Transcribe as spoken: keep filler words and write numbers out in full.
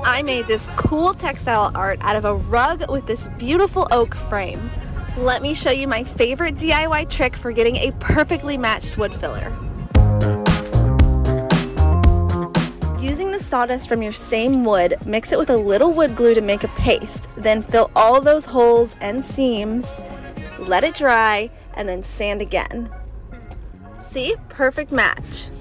I made this cool textile art out of a rug with this beautiful oak frame. Let me show you my favorite D I Y trick for getting a perfectly matched wood filler. Using the sawdust from your same wood, mix it with a little wood glue to make a paste. Then fill all those holes and seams, let it dry, and then sand again. See? Perfect match.